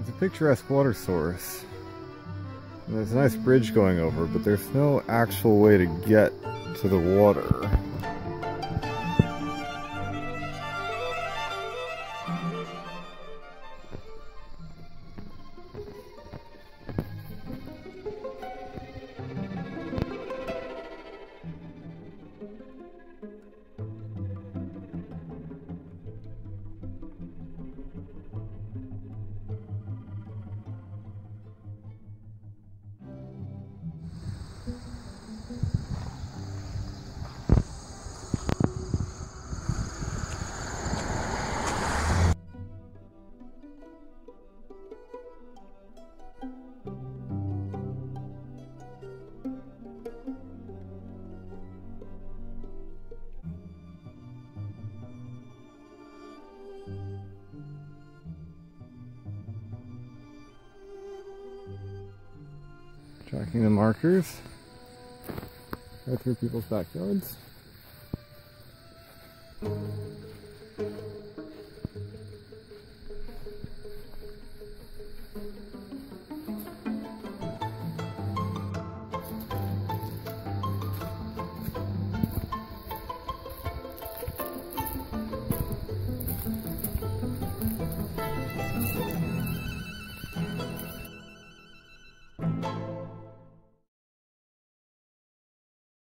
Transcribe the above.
It's a picturesque water source. And there's a nice bridge going over, but there's no actual way to get to the water. Tracking the markers right through people's backyards.